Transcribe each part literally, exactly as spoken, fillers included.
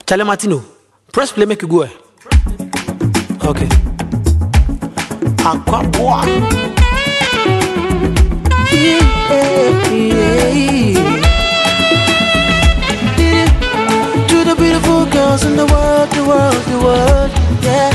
Chale Martino, press play, make you go. Okay. Aqua boy. Yeah, yeah. To the beautiful girls in the world, the world, the world, yeah.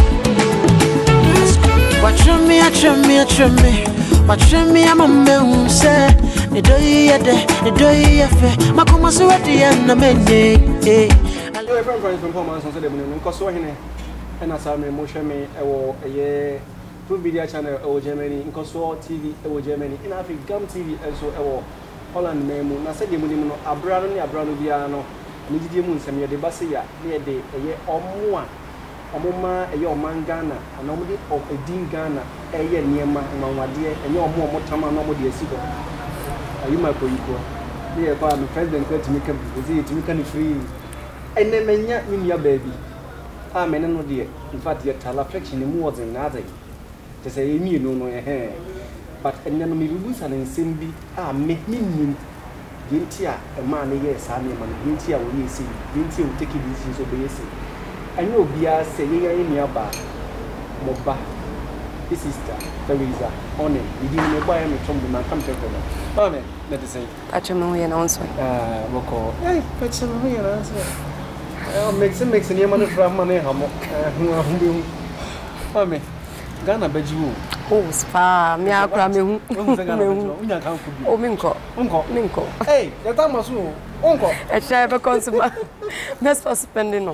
Watch me, watch me, watch me. Watch me, I'm a man who said, the day at the day affair. My come so at the end of the day. I'm from Performance on the moon, because so and as I'm emotion me, a year, two video channel or Germany, in Kosovo T V or Germany, in Africa, Gum T V, and so ever. Holland Memo, I said, you know, a brand new brand Viano, Nidia Moon, some year de Bassia, near day, a year or more. A moma, a your man Ghana, a nobody of a Dean Ghana, a year near my dear, and your more more time, nobody a cigar. Are you my equal? Dear, I'm president to make a visit to make any free. And then many in your baby. Ah, men no dear. In fact, your talaflection in more than nothing. To say, you know, no hair. But and then me lose and Simbi, ah, make me mean. Gintia, a man, yes, I mean, Gintia will see. Gintia will take it easy, so basic. I know Bia say, you're in your bar. Moba. This is Teresa. On it. You didn't buy me from the man. Come to her. Oh, man, let us say. Patrimony and answer. Ah, Moko. Hey, Patrimony and answer. I'll make some makes any money from money. Oh, me. Ghana Beju. Oh, spa. Me, I'll cram you. Oh, Minko. Uncle. Minko. Hey, the time was Uncle. A share of a consumer. That's for spending.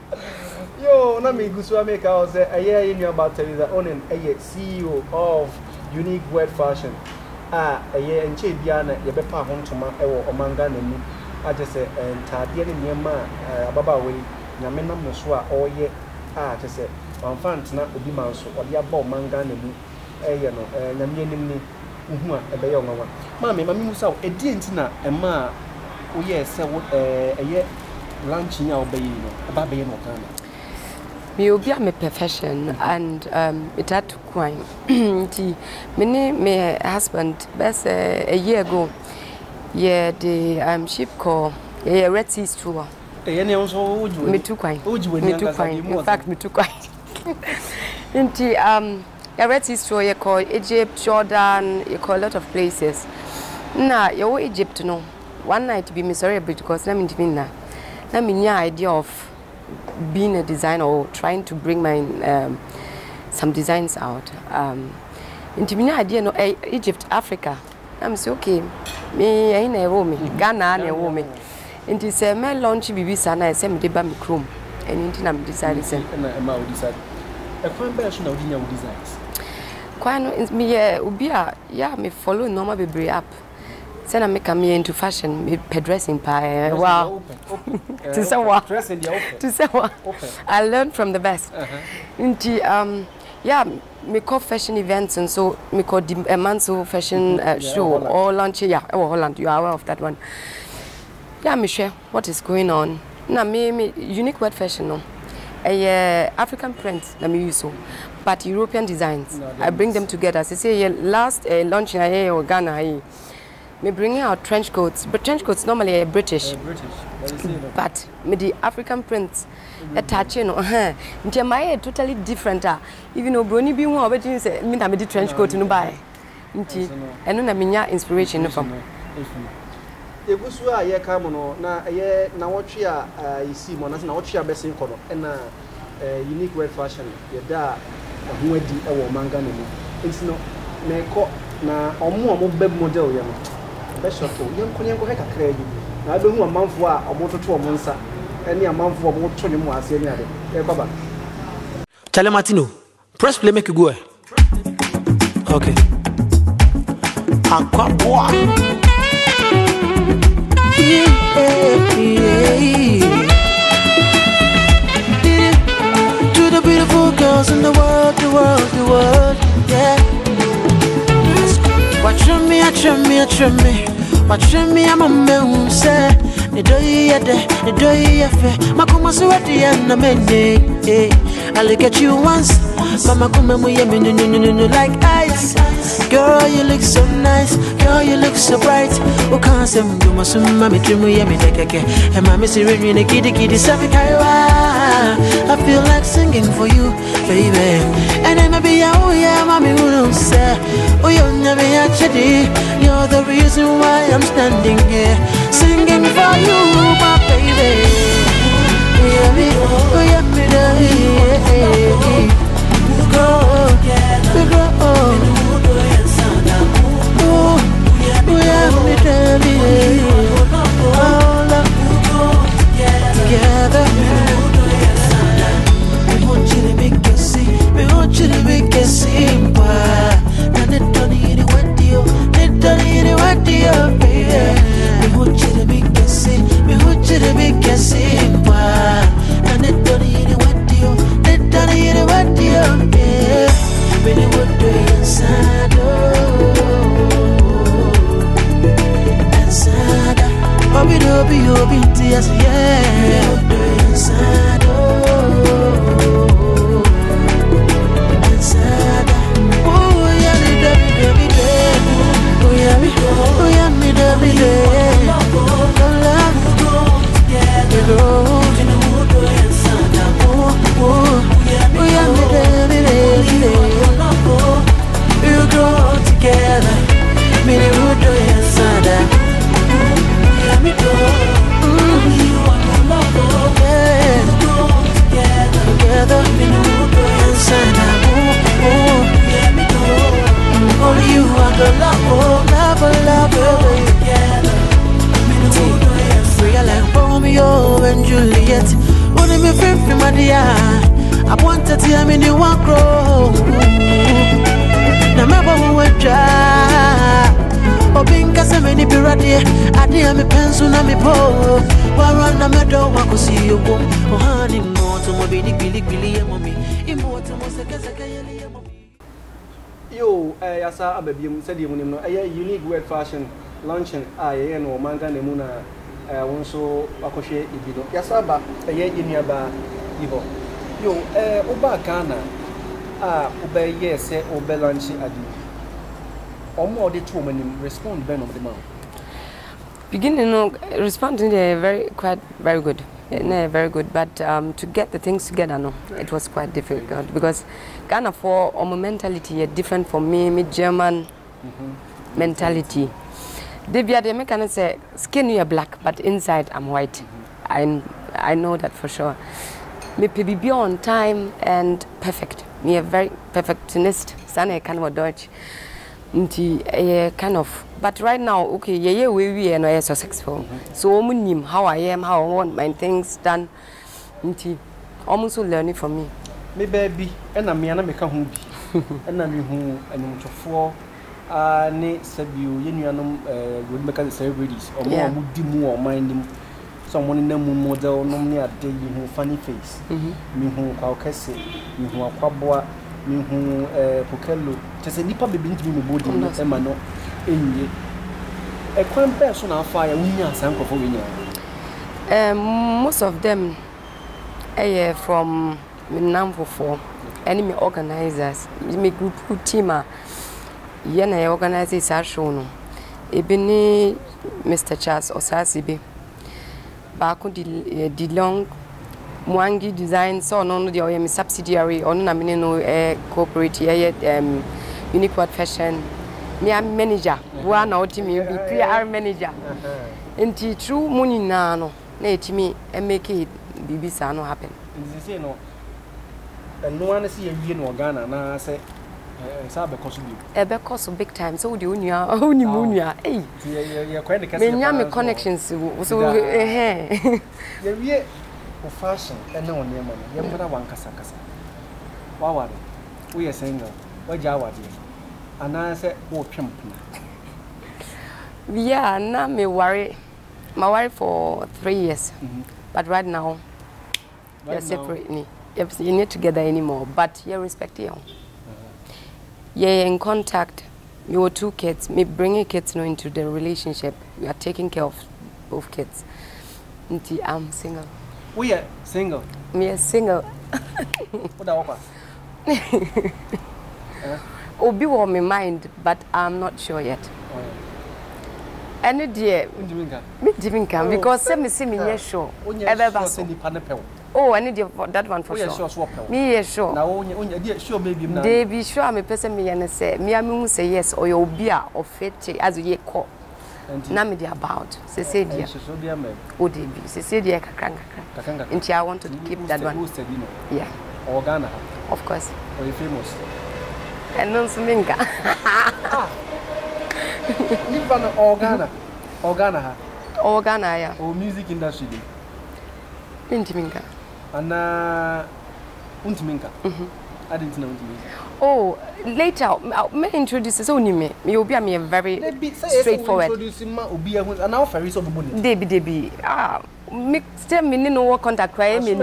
Yo, na me gusu make I say a year in your about Teresa Onen, a C E O of Unique Word Fashion. Ah, a year in Che Biana, your bepa home to my or manga and I just say and Tadian in your man, Baba way, Namena Muswa, or ye, ah, just say, on fans not would be mouse or the above manga and a yano, and a meaning a bayong one. Mammy, Mammy was out a dinner, and ma, oh yes, a year lunching our baby, a baby in Okana. Me will be a profession and um it had to crime. Me my husband best uh, a year ago. Yeah, the um ship call yeah Red Sea tour. Me too crime. Me too crime. In fact, me too crime. Inti um a Red Sea tour you call Egypt, Jordan, you call a lot of places. Nah, you Egypt no. One night be me sorry because I'm in na. Na me idea of being a designer or trying to bring my um, some designs out. Um, into my idea no eh, Egypt, Africa. I'm so okay. Me I na woman, Ghana na woman. Into say me launch bibi sana say me deba me chrome. And into na me design say. Na ma o design. E kwan ba so na odi nya o designs. Kwan me eh obi a yeah me follow normal bebre app. Say na make me into fashion, me dressing pie. Wow. To say what? Dressing the open. To say what? I learned from the best. Into um yeah, me call fashion events and so me call the a Manso fashion uh, show or lunch yeah, oh Holland, you are aware of that one. Yeah, me share what is going on. Na me me Unique Word Fashion no. A uh, African prints na me use so, but European designs. No, I bring them together. So say last uh, launch in here or Ghana. Me bringing out trench coats, but trench coats normally are British. Uh, British. But me the African prints, mm-hmm. attach you know, huh? Nti my totally different. Ah, even though Brony be one, but you say me na me the trench coat no buy. Nti, eno na me nya inspiration no from. Egusu a ye ka mo no na ye na wotwe a you see mo na na wotwe a besin kono na Unique Word Fashion ye da ho adi e wo manga no mu. Nti no me ko na omo omo beb model ye no. Bishop, young Konyanko had a crazy. I don't know a month for a motor to a monster. Any amount for more twenty more as any other. Baba. Chale Martino, press play, make you go. Okay. Aqua boy. Yeah, yeah. To the beautiful girls in the world, the world, the world, yeah. Watch me, watch me, watch me. Watch me, I'm a man who said, the day, the day, my come so at the end of the day. I look at you once, mama come and we me no no no no like ice. Girl, you look so nice, girl, you look so bright. Oh, can't say you must mommy dream we me take and mommy see ring in a kitty kitty sabi kaiwa. I feel like singing for you, baby. And then maybe oh yeah, mommy who say, oh you never actually. You're the reason why I'm standing here singing for you, my baby. Oh yeah, me, oh yeah, me, yeah. We grow, we grow. Oh, oh yeah, me, baby. Oh, love, together. We want you to make it see, we want you to make it simple. And it don't need it what you, it don't need it what you, baby. We want you to make it see, we want you to make it simple. And it don't need it what you, it don't need it what you, yeah. When you would do inside, oh, inside, oh, be do be you be tears, yeah. When you would do inside, oh. Oh yeah, me da me da me da. Oh yeah, me, oh yeah, me da me da. Love, love, we grow. Oh, oh, oh yeah, me da me da. We grow together. Me da me da inside. Yeah, me do. You want love, yeah. Together, me da inside. Oh, yeah, me do. Only you are the love, oh, love, love, together. We are like Romeo and Juliet. Only me free from my dear. I want to tell me you want grow. Now my boy will try. Oh, being cast many pirate. I dear me pencil na me po. While run the meadow, I could see you. Oh, honey, more to my baby, Billy, Billy, and mommy. Important was a casacay. Yo, eh, yasa ababium said you know a unique word fashion launching I no manga nemuna eh wonso akoshe ibido. Yasa ba eh yeniaba ibo. Yo, eh oba Ghana ah oba yes eh oba launch adi. Omo de two manim respond ben of the man. Beginning no responding they very quite very good. No, very good, but um, to get the things together, no, it was quite difficult because Ghana for our mentality is different from me, me German mm-hmm. mentality. They be they make kind say skin you are black, but inside I'm white. Mm-hmm. I I know that for sure. Me be on time and perfect. Me a very perfectionist. Sana kind of Dutch. Nti kind of. But right now, okay, yeah, yeah, we we are successful. Mm-hmm. So I know how I am, how I want my things done. Nti almost learning from me. Me baby, and I'm me and I make a home. And I'm who and to four. Ah, ne sabiu. You know, uh, we make the celebrities or more would do more mind him. Someone in the model, no near day, you who funny face. Me who Caucasian, me who are Quabua, me who Pochello. Just a nipper be being to me body, Emma no. In a crime person are fire, we are some for winning. Most of them are from number four enemy organizers. Me group team. Yena organizers are shown. Ebony Mister Charles Osasibe. Baku di long Mwangi design so no the O subsidiary or no no corporate um unique word fashion. Me am manager. One out team you be P R manager. Enti true money na no. Na etimi e make it bibi sa no happen. Nzi say no. No one see you no Ghana na say eh say be cost bi. E be cost big time. So the onua, oni munua. Eh. You you quite the case. Me nya me connections so eh eh. You wie for fashion e na on yema no. Yem na wan kasa kasa. Wa wa. We are single. Wa ja wa de. Ana say wo twem pna. Yeah, na me worry. My worry for three years. Mm-hmm. But right now right you're separate me. You're not together anymore, but you're respecting you. Uh-huh. You're in contact. You were two kids. Me bringing kids now into the relationship. We are taking care of both kids. Until I'm single. We are single. Me a single. What are Obi on my mind, but I'm not sure yet. Any dear, me didn't come because some me see me yes sure. Ever oh, I need that one for sure. Me yes sure. Now only dear sure maybe they be sure me person me and say me I say yes or your beer or fetch as you call. Na me dey about. Say say dear. Oh dey be. Say say dear kakran kakran. Nti I want to keep that one. Yeah. Or Ghana. Of course. Are you famous? And non suminga. Live on or Ghana. Or Ghana. Or Ghana yeah. Or music industry. Intiminga. And uh Untiminga. Mhm. I didn't know music. Oh, later, may introduce us only me. You will be a very straightforward. Debbie, Debbie. Ah, mix them in no contact. Cry me.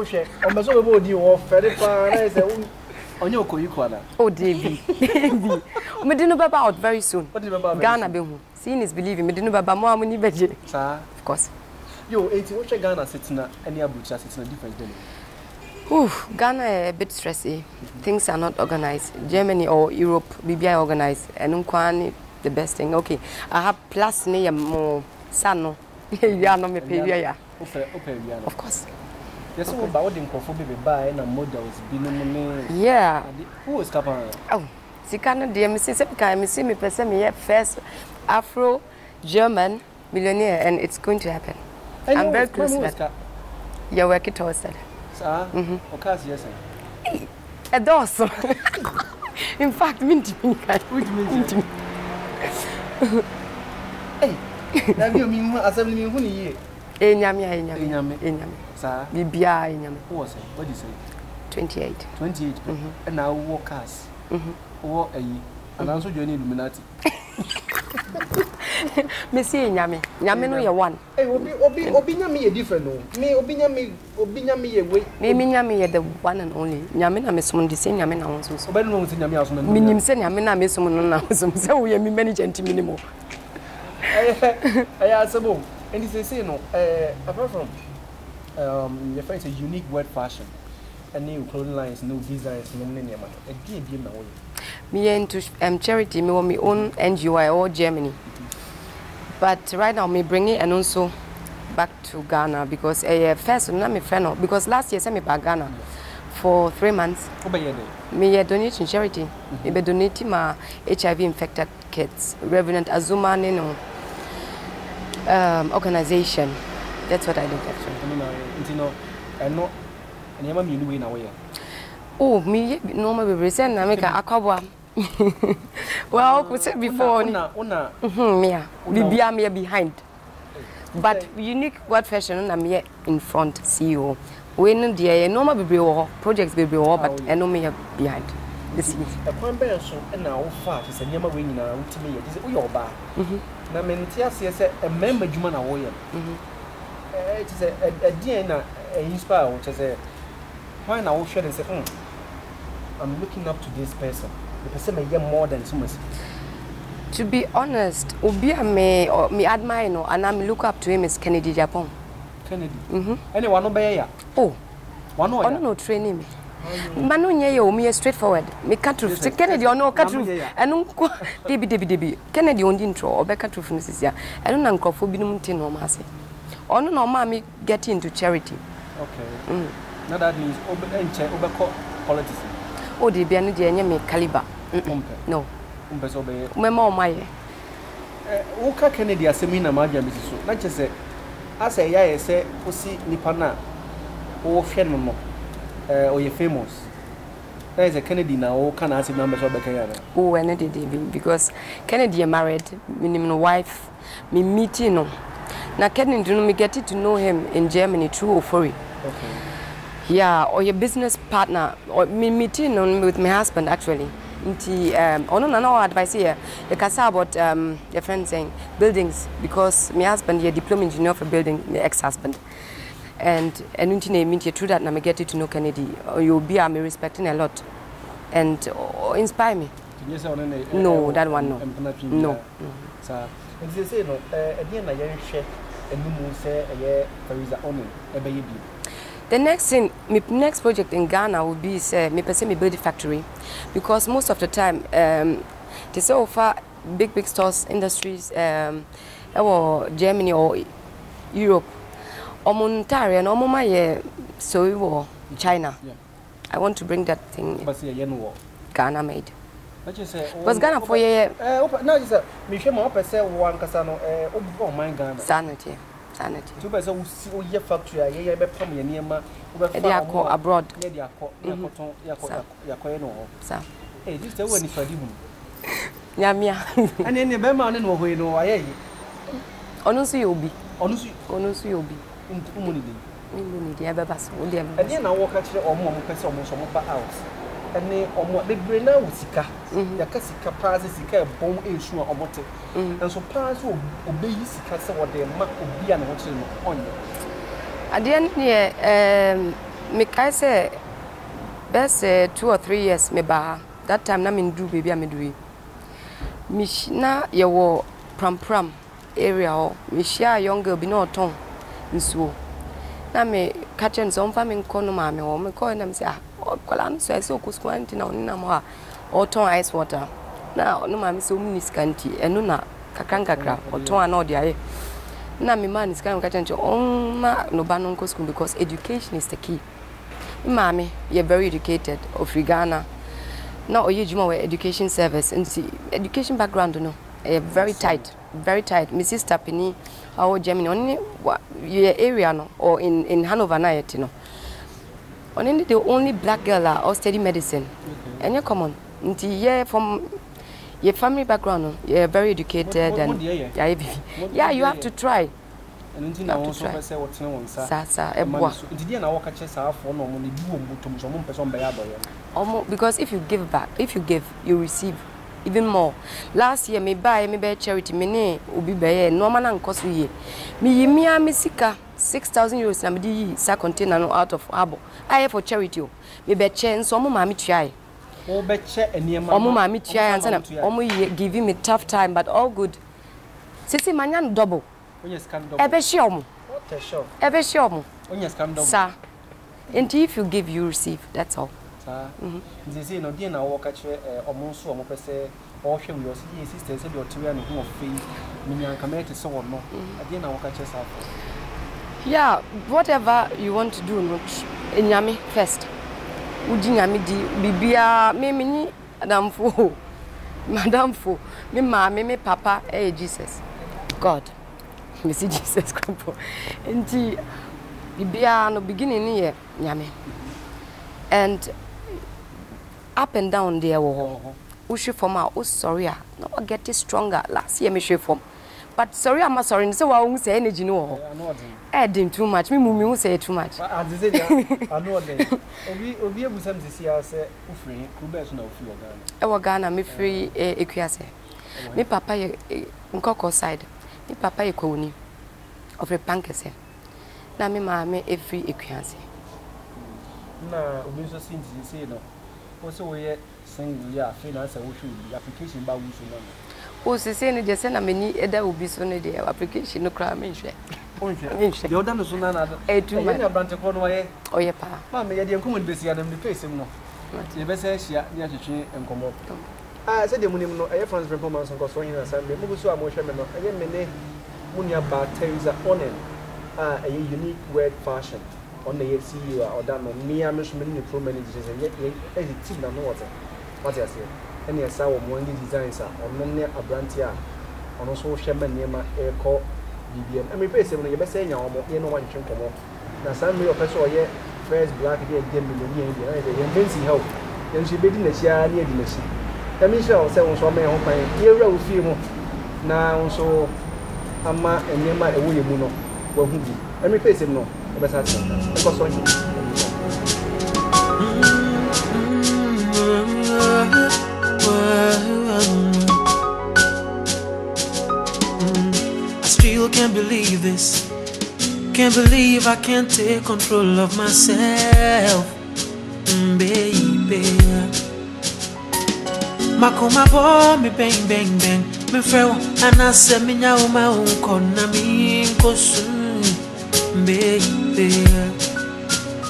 Oh, Debbie. Debbie. We didn't know about very soon. Ghana be who? Seeing is believing. We didn't know about more money, of course. Yo, eighty. What's Ghana sitting at any Abuja sitting a different day? Ooh, Ghana a bit stressy. Mm-hmm. Things are not organized. Germany or Europe, B B I organized. And Unkwani, the best thing. Okay, I have plus near more sano. You are not me pay ya. Of course. Yes, so about the baby buy and models. Yeah. Who is Kappa? Oh, Sikana dear Missus Epika, Missus Me person me first Afro German millionaire, and it's going to happen. I'm very close to that. You're working towards that. Ah, mhm. Okay, yes. A dos. In fact, minty pink. Which means hey, that you mean assembly me who ye? Eh, nyami, eh, nyami, nyami, eh, nyami. Sir, Bibia, eh, nyami. Who was it? What did you say? Twenty-eight. Twenty-eight. Mhm. And now workers. Mhm. What are you? And also joining Illuminati. Me see nyame nyame no ye one eh obi obi obi nyame ye different no me obi nyame obi nyame ye we me me nyame ye the one and only nyame na me som the same nyame na won so obi no won se nyame aso na me nim se nyame na me som no na som se wo ye me manager nti minimo eh eh asebo and they say no eh apart from um your friend say unique word fashion and new clothing lines no designs no name ma e die bi na wo me into um charity me want me own N G O or Germany. But right now, me bring it and also back to Ghana because uh, first, I'm not my friend because last year I sent me back Ghana for three months. Me uh, donate in charity. Mm-hmm. Me donate my H I V infected kids. Reverend Azuma, you know, um, organization. That's what I did actually. You know, I know, and you me doing now. Oh, me normally we send America Akabwa. Well, we said before, una, una, mhm, me, we be me behind. But unique word fashion, I'm here in front. C E O. We no dear, normal be projects be but I know me behind. This is a point bear so and now far is a nyama wing now to me. This is your bar. Mhm. Na mentia say a member Juma na warrior. Mhm. It is a D N A inspire which is a why now share and say, I'm looking up to this person. The person may get more than so much. To be honest, Obi me or me admire no, and I look up to him is Kennedy Japan. Kennedy. Mhm. Anyone no be ya? Oh. One no. No training me. Manu nye yo me straightforward. Me cut through. Kennedy or no cut through. Enu ko debi debi debi. Kennedy on intro or be cut through from this year. Enu na nkofo binum tin no ma se. Ono no ma me get into charity. Okay. Mm. Now that means obe enche obe politics. Oh, the Bianu de me caliber. No. Umpe so be. Mema o maye. Eh, wo ka Kennedy asemi na ma bia me so. Na che se asa ya ye se osi nipa na wo hwe no no. Eh, o ye famous. That is a Kennedy na wo ka na asemi na so be kan ya na. Oh, ene de de because Kennedy married, minim no wife, me meeting no. Na Kennedy no me get to know him in Germany through Ofori. Okay. Yeah, or your business partner, or me meeting on with my husband actually. Inti um oh no no no advice here. You can say about um your friend saying buildings because my husband is a diploma engineer for building, my ex-husband. And and inti na meet you through that na me get to know Kennedy. You'll be I'm respecting a lot and uh, inspire me. Yes, no, no, that one no. No. So, and they say no, eh na yen hwe enu mu say eh Teresa Onin e be ye bi. The next thing, my next project in Ghana will be say me person me build a factory, because most of the time um they say offer big big stores industries um or Germany or Europe or Montaria no mama ye so we were China. Yeah. I want to bring that thing. But say yen wo Ghana made. What you say? Because Ghana for ye eh now you say me hwe ma opese one kasa no eh obo man Ghana. Sanity. Sanity. Two person who see factory a ye be pam ye niema wo be they are called abroad. Yeah, they are called they are cotton they are called they are called no. Sir. Eh this the one if adi mu. Nyamia. Ani ne be ma ne no ho no aye. Onu su yobi. Onu su onu su yobi. Umu ni dey. Umu ni dey ebe baso. O dey ebe. Ade na wo ka kire omo omo pese omo so mo ba out. Ene omo bebre na wo sika. Ya ka sika pass sika bom esu a omo te. Enso pass obeyi sika se wo dey ma obi a na wo kire no onye. Ade ne um me kai say best uh, two or three years me ba. That time na me do baby a me do. Me na ye wo pram pram area o me share young girl bi na oton nsuo na me catch and some family kono ma me o me call na me say ah kwala no so so kusku anti na oni na mo a oton ice water na no ma me so mu niskanti eno na kakran kakra oton ana odi aye na me man niskan catch and on ma no ba no kusku because education is the key. Ma me you very educated of Ghana na oye juma we education service and see education background no eh, very tight very tight. My sister Penny, our Germany, only your area no, or in in Hanover na yet no. Only the only black girl or study medicine. Okay. And you come on, until yeah from your family background, no, you're very educated what, what, what and yeah, yeah, yeah, you have to try. And until now, also say what's no one sa sa eboa. Until now, work catches are for no money. Do to some person by almost because if you give back, if you give, you receive. Even more. Last year, me buy me buy charity me ne obi buy no man an cost ye. Me yi me sika six thousand euros na me di sa container no out of harbor. I for charity o. Me be che so mo ma me try. O be che enema. O mo ma me try and say o mo giving me tough time but all good. Sisi manyan double. Onye scam double. E be share o mo. What sure. E be share o mo. Onye scam double. Sir. And if you give you receive, that's all. Mhm. Nze no dey na wo ka kire omo nso omo pese o hwe we o si sister say the otiria no ho of me nyanka me te so wo no dey na wo ka kire sa. Yeah, whatever you want to do no enyame first. Uji nyame di bibia me me ni adamfo madamfo me ma me me papa eh Jesus God me see Jesus Christ enti bibia no beginning ni ye nyame and up and down there wo who she from our sorry no get it stronger last year me she from but sorry I'm sorry say wa won say energy no eh din too much me mummy won say too much I say I know that obi obi ebusam sisi ase ufri kubes na ofi Ghana e wo Ghana me free ekuase me papa ye nkoko side me papa ye kwoni ofre pankese na me ma me e free ekuase na obi so sinti say no o se wo ye single ya finance wo hwe application ba wo so no o se se ne je se na meni eda obi so ne de application no kra me hwe o hwe de oda no so na na e tu ma ya brante ko no ye o ye pa ma me ye de enkomo de besia na me face no ye be se hia ni atwetwe enkomo ah se de munim no e France performance nko so yin asa me mu so a mo hwe me no e ye me ne munia ba Teresa Onen ah a unique word fashion on the C E O or that no me am so many pro managers and yet e team na no water what you say any asa wo mo designs are on ne abrantia on so hwe me niema e ko B B M e me pese no ye be say nya wo mo ye no wan twen komo na san me opese o ye first black dey dem millionaire dey na ye fancy help ye nso be di na chia na ye di na chi e me sure say won so me ho pan ye wura wo fie mu na won so ama enyema e wo ye mu no wa hu bi e me pese no e be sa twen e ko so nyi Can't believe this. Can't believe I can't take control of myself, mm, baby. Makoma bo me bang bang bang. Me feel and I say me now my own corner me kosun, baby.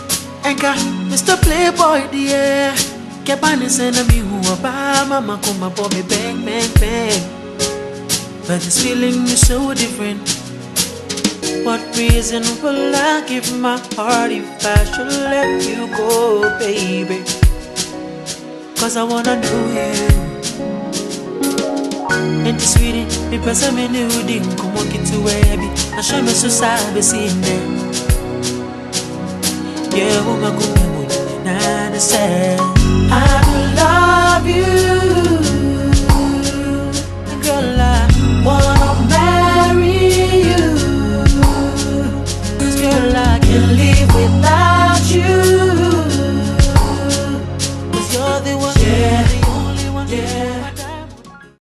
Enka, Mister Playboy, dear. Kebani send me who about mama come up me bang, bang, bang. But this feeling is so different. What reason will I give my heart if I should let you go, baby? Cause I wanna know you. And sweetie, because I'm in new thing, come walk into where be. I show me so sad, be seeing them. Yeah, woman, come on, and I say.